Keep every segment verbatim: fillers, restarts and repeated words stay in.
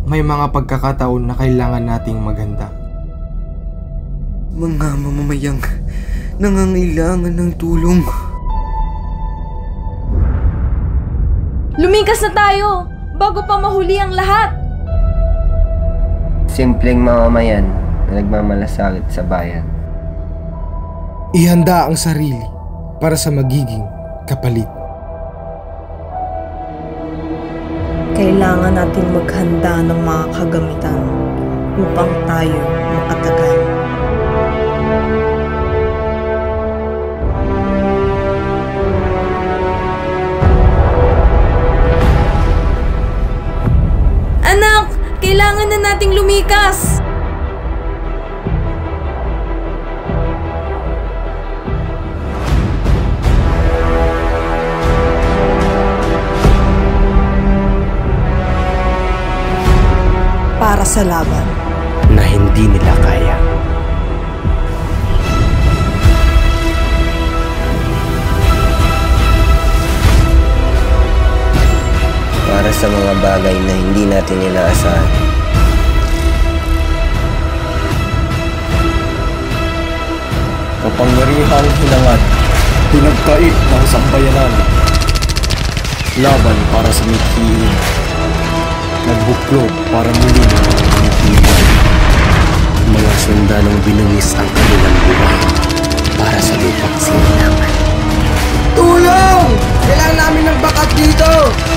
may mga pagkakataon na kailangan nating maghanda. Mga mamamayang nangangailangan ng tulong. Lumikas na tayo bago pa mahuli ang lahat. Simpleng mamamayan na nagmamalasakit sa bayan. Ihanda ang sarili para sa magiging kapalit. Kailangan natin maghanda ng mga kagamitan upang tayo makatagal. Anak, kailangan na nating lumikas! Para sa laban na hindi nila kaya. Para sa mga bagay na hindi natin inaasahan. Kapangyarihang hinangad, pinagkait ng sambayanan. Laban para sa mithiin. Nagbuklod para muling pumipili. Mga sundalong binuwis ang kanilang buhay para sa lupang silangan. Tulong! Kailangan namin ng bakat dito!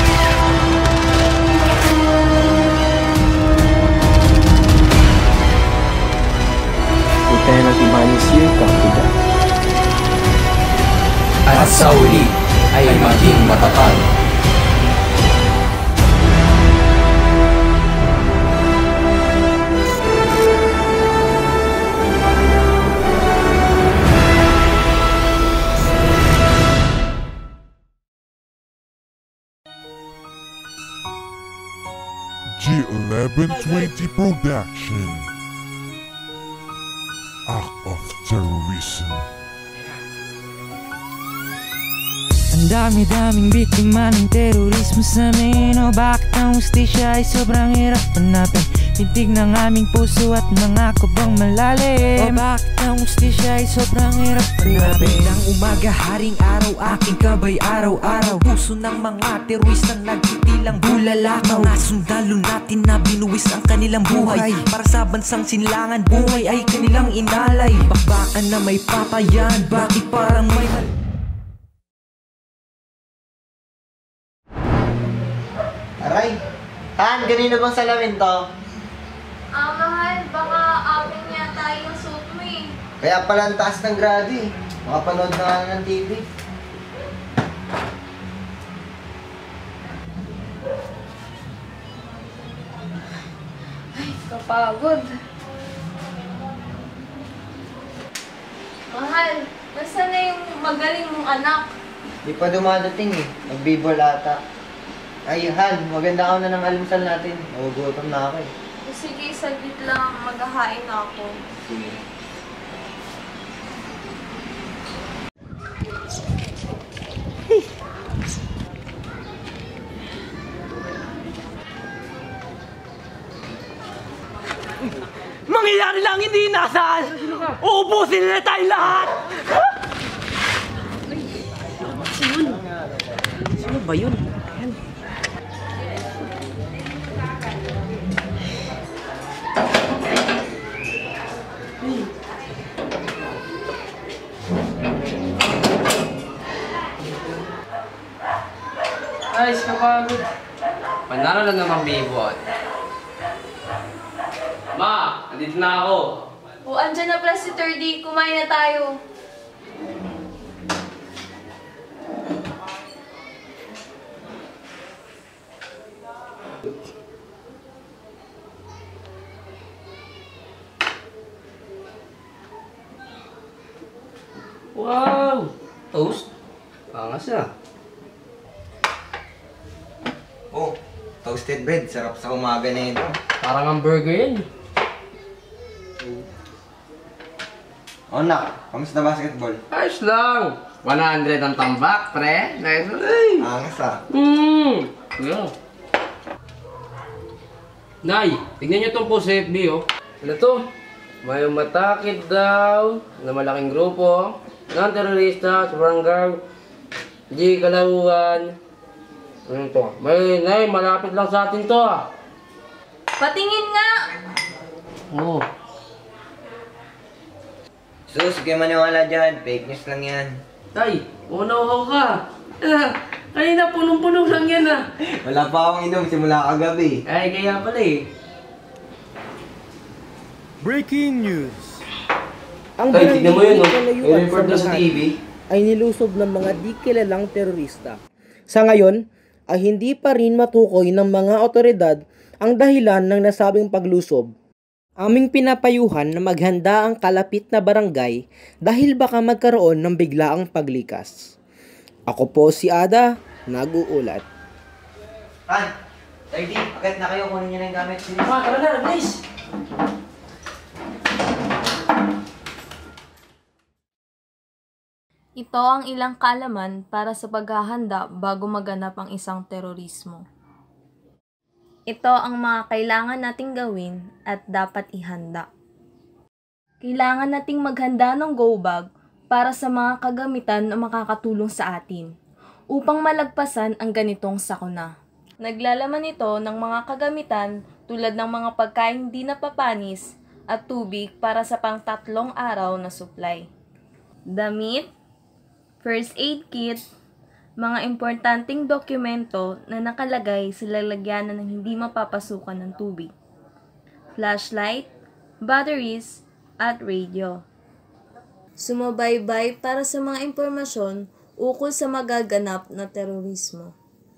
Lieutenant Imanis Year Kapida. At sa uli ay maging matatag. G eleven twenty Production. Act of Terrorism. Ang dami-daming biktima ng terorismo sa amin. O bakit ang hustisya ay sobrang hirap hanapin? Tintig ng aming puso at nangako bang malalim? O bakit ang hustisya ay sobrang hirap hanapin? Ng umaga, haring araw, aking kabay araw-araw. Puso ng mga teroristang nagtitilang bulalakaw. Mga sundalo natin na binuwis ang kanilang buhay para sa bansang sinlangan, buhay ay kanilang inalay. Bakbakan na may patayan, bakit parang may... Aray! Han, ganino bang salamin to? Ah, mahal, baka amin yata yung suit mo eh. Kaya pala ang taas ng grado eh. Makapanood na nga ng T V. Ay, kapagod. Mahal, nasaan na yung magaling mong anak? Di pa dumadating eh. Magbibol ata. Ay, Han, maganda ako na ng almusal natin. Nagugutom na ako eh. Sige, saglit lang. Maghahain na ako. Sige. Mangyayari lang hindi inasal! Uubusin nila tayo lahat! Sino ba yun? Ayan. Ayos ka pagod. Panalo lang naman bibot. Ma, andito na ako. O, andyan na pala si third D. Kumain na tayo. Wow! Toast? Pangas ah. Oh, toasted bread. Sarap sa umaga na ito. Parang hamburger yan. Oh, nak. Kamusta basketball? Ayos lang. one hundred ang tambak, pre. Nice. Ay! Angas ah. Hmm. Yeah. Nay, tignan nyo itong po sa F B, oh. Ano to? May matakit daw na malaking grupo ng terorista sa barangay G. Kalauan. Ano to? May, Nay, malapit lang sa atin to, ah. Patingin nga! Oo. Oh. Sus, kayo maniwala dyan. Fake news lang yan. Tay, unaw ka. Ah, kanina punong-puno lang yan, ah. Wala pa akong inom simula kagabi. Ay, kaya pala eh. Breaking news! Ang Tay, tignan mo yun, no? kalayuan May report na sa Makati T V. ay nilusob ng mga di kilalang terorista. Sa ngayon, ay hindi pa rin matukoy ng mga otoridad ang dahilan ng nasabing paglusob. Aming pinapayuhan na maghanda ang kalapit na barangay dahil baka magkaroon ng biglaang paglikas. Ako po si Ada, nag-uulat. Han! thirty, akit na kayo. Kunin nyo na yung gamit. Ah, tara na, please! Ito ang ilang kaalaman para sa paghahanda bago maganap ang isang terorismo. Ito ang mga kailangan nating gawin at dapat ihanda. Kailangan nating maghanda ng go bag para sa mga kagamitan na makakatulong sa atin upang malagpasan ang ganitong sakuna. Naglalaman ito ng mga kagamitan tulad ng mga pagkain di napapanis at tubig para sa pang-tatlong araw na supply. Damit, first aid kit, mga importanteng dokumento na nakalagay sa lalagyanan ng hindi mapapasukan ng tubig, flashlight, batteries, at radio. Sumubaybay para sa mga impormasyon ukol sa magaganap na terorismo.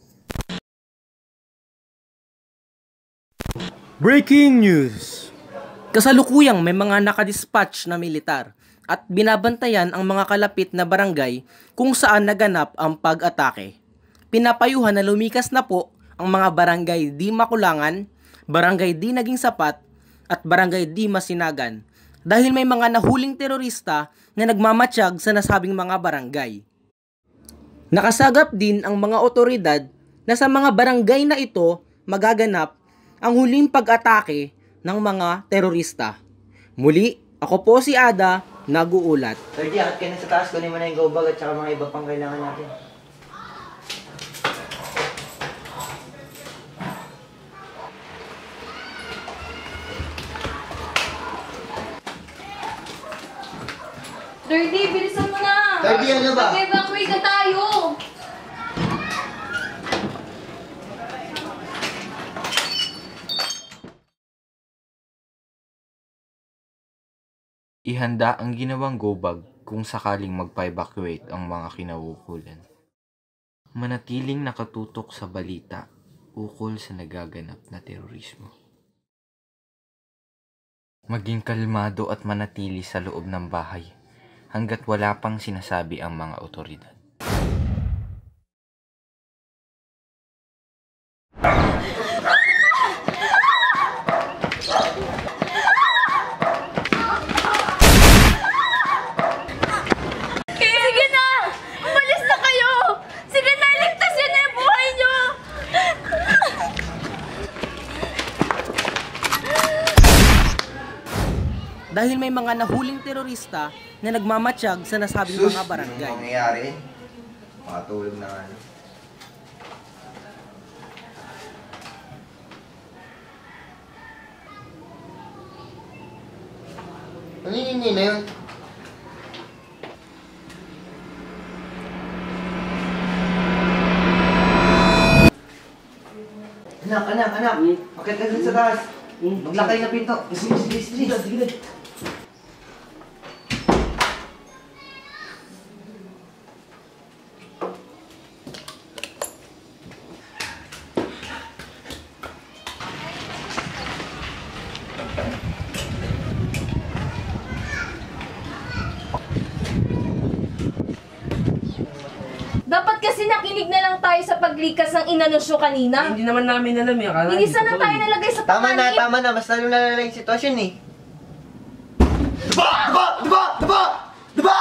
Breaking news! Kasalukuyang may mga nakadispatch na militar at binabantayan ang mga kalapit na barangay kung saan naganap ang pag-atake. Pinapayuhan na lumikas na po ang mga barangay di Makulangan, barangay di Naging Sapat, at barangay di Masinagan dahil may mga nahuling terorista na nagmamatsyag sa nasabing mga barangay. Nakasagap din ang mga otoridad na sa mga barangay na ito magaganap ang huling pag-atake ng mga terorista. Muli, ako po si Ada, nag-uulat. thirty, akit ka na sa taas. Kunin mo na yung go bag at saka mga iba pang kailangan natin. Dirty, bilisan mo na! thirty, ano ba? Mag-evacuate na tayo! Ihanda ang ginawang go bag kung sakaling magpa-evacuate ang mga kinauukulan. Manatiling nakatutok sa balita ukol sa nagaganap na terorismo. Maging kalmado at manatili sa loob ng bahay hanggat wala pang sinasabi ang mga otoridad. Sige na! Umalis na kayo! Sige na, ligtas yun na yung buhay nyo! Dahil may mga nahuling terorista na nagmamatsyag sa nasabing Sus, mga barangay. ano nangyayari? Makatulog na nga. Ano yun yun na yun? Anak, anak, anak! Akit ka dun sa taas! Maglakay na pinto! Sige, sige, sige! Sige, Dapat kasi nakinig na lang tayo sa paglikas ng inanusyo kanina. Hindi naman namin alam eh. Akala Hindi sana dito tayo eh. nalagay sa Tama na, papanib. tama na. Mas lalo na lang yung sitwasyon eh. Diba! Diba! Diba! Diba! Diba!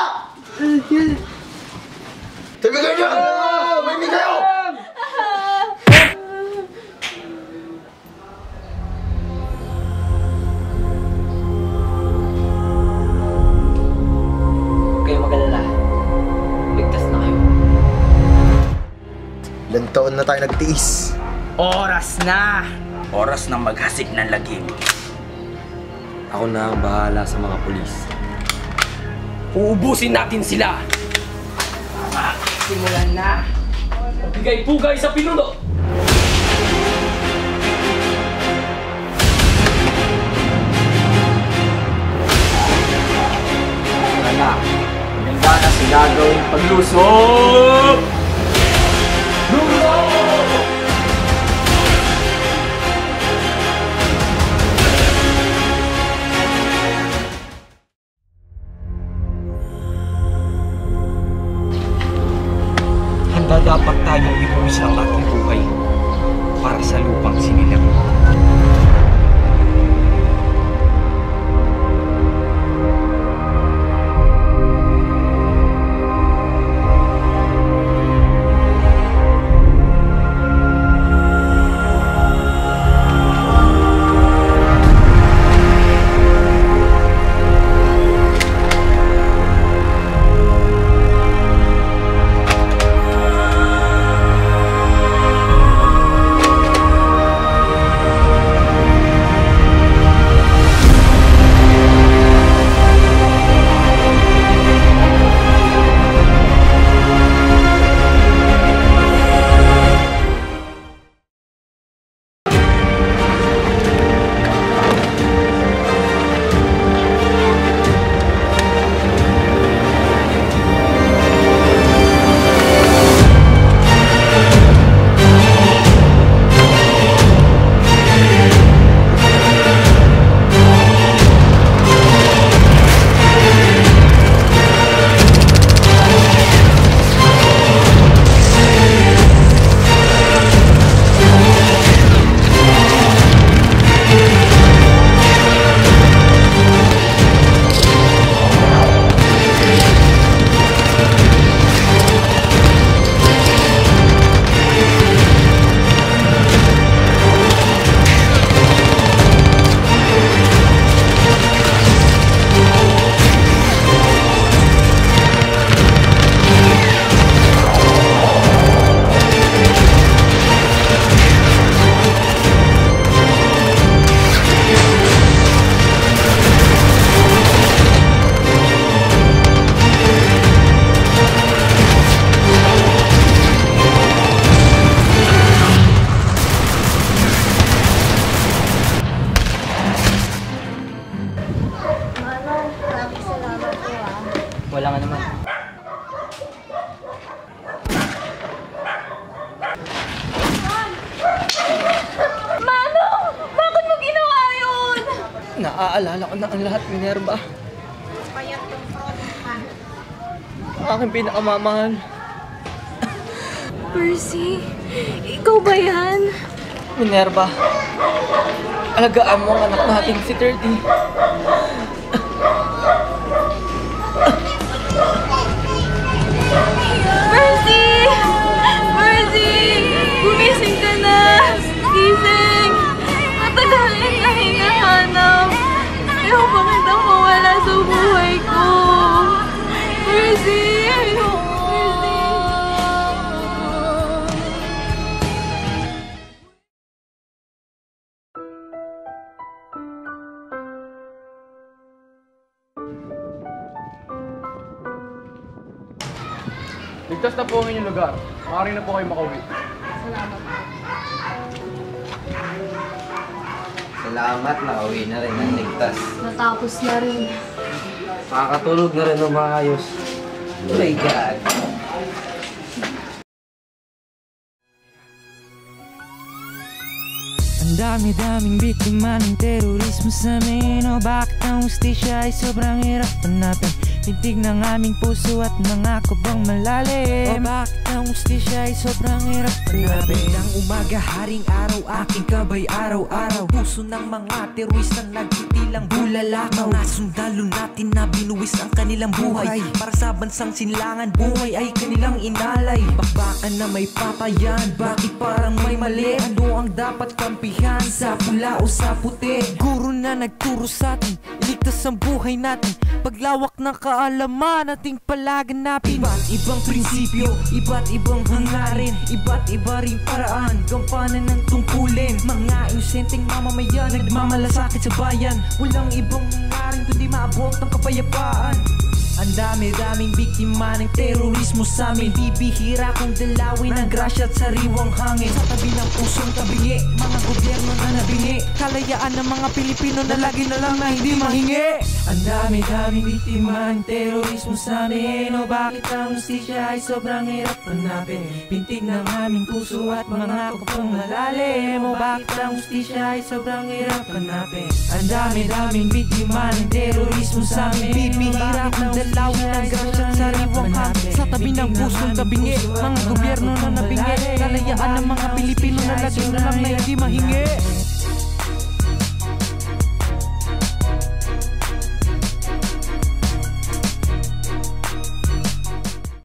Tabigan niyo! Mahinig kayo! Ilang taon na tayo nagtiis. Oras na! Oras na maghasik ng lagim. Ako na ang bahala sa mga pulis. Uubusin natin sila! Simulan na! Bigay-pugay sa pinuno! Wala. Maganda na sila gawing paglusob! Handa dapat tayong ibuwis ang ating buhay para sa lupang sinilang. Wala nga naman. Manong! Bakit mo ginawa yun? Naaalala ko na ang lahat, Minerva. Ang aking pinakamamahal. Percy, ikaw ba yan? Minerva, alagaan mo ang anak natin si thirty. Percy! Percy! Gumising ka na! Gising! Matagal na hinahanap! Ayaw pa kitang mawala sa buhay ko! Percy! Ligtas na po ang inyong lugar. Maaari na po kayo makauwi. Salamat. Salamat, nakauwi na rin ang ligtas. Natapos na rin. Makakatulog na rin ng maayos. Oh my God. Ang dami-daming biktima ng terorismo sa amin. O bakit ang hustisya ay sobrang hirap hanapin? Tintig ng aming puso at nangako bang malalim? O bakit ang hustisya ay sobrang hirap hanapin? Ng umaga, haring araw, aking kabay araw-araw. Puso ng mga teroristang nagtitilang bulalakaw. Mga sundalo natin na binuwis ang kanilang buhay para sa bansang sinlangan, buhay ay kanilang inalay. Bakbakan na may patayan, bakit parang may mali? Ano ang dapat kampihan, sa pula o sa puti. Guro na nagturo sa atin, iligtas ang buhay natin. Paglawak ng kaalaman, ating palaganapin. Iba't ibang prinsipyo, iba't ibang hangarin, iba't iba ring paraan, gampanan ng tungkulin. Mga inosenteng mamamayan, nagmamalasakit sa bayan. Walang ibang hangarin kundi maabot ng kapayapaan. Ang dami-daming biktima ng terorismo sa amin. Bibihira kong dalawin ng grasya at sariwang hangin. Sa tabi ng pusong tabingi, mga gobyerno na nabingi. Kalayaan ng mga Pilipino na lagi na lang na hindi mahingi. Ang dami-daming biktima ng terorismo sa amin. O bakit ang hustisya ay sobrang hirap hanapin? Pintig ng aming puso at mga kupang malalim. O bakit ang hustisya ay sobrang hirap hanapin? Ang dami-daming biktima ng terorismo sa amin. Bibihira kong dalawin ng grasya at sariwang hangin. Sa tabi ng pusong tabingi, mga gobyerno na nabingi. Kalayaan ng mga Pilipino na lagi na lang na hindi mahingi.